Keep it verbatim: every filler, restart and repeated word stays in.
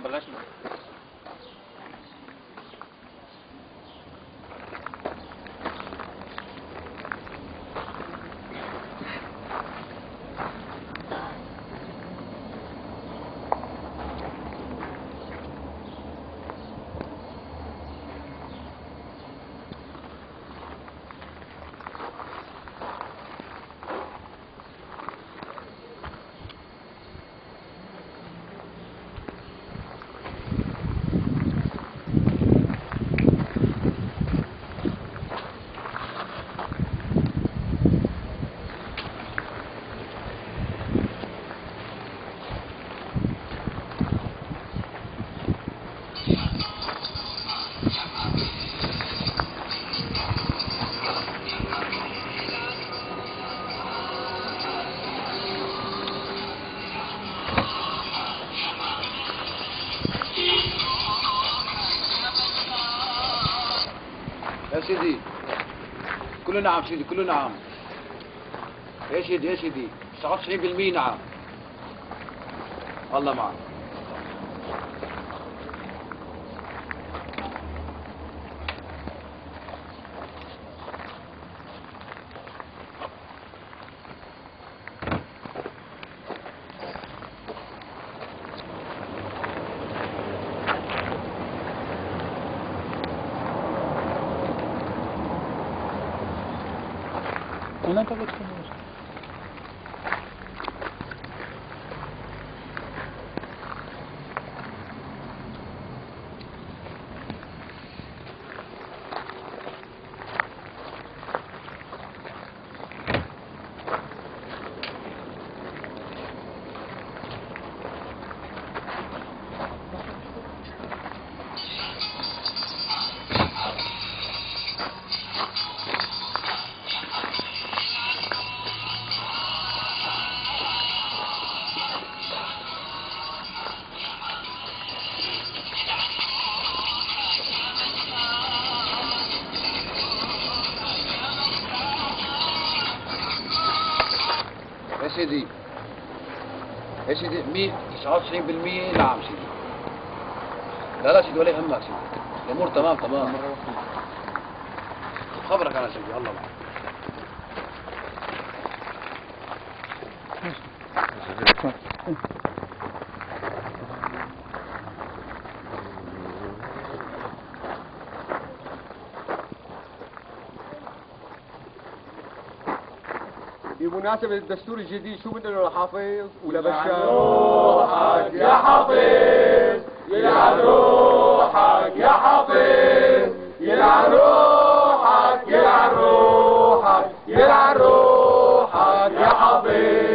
بلشنا. يا سيدي كله نعم سيدي كله نعم. يا سيدي يا سيدي تسعة وتسعين بالمية نعم. الله معك. هناك بتكون يا سيدي يا سيدي مية تسعة وتسعين بالمية نعم سيدي. لا لا سيدي ولا يهمك سيدي الأمور تمام تمام. خبرك أنا سيدي الله معك. بمناسبة الدستور الجديد شو بدنا له حافظ ولا بشار؟ روحك يا حافظ يلعن روحك يا حافظ يلعن روحك يلعن روحك يلعن روحك يا حافظ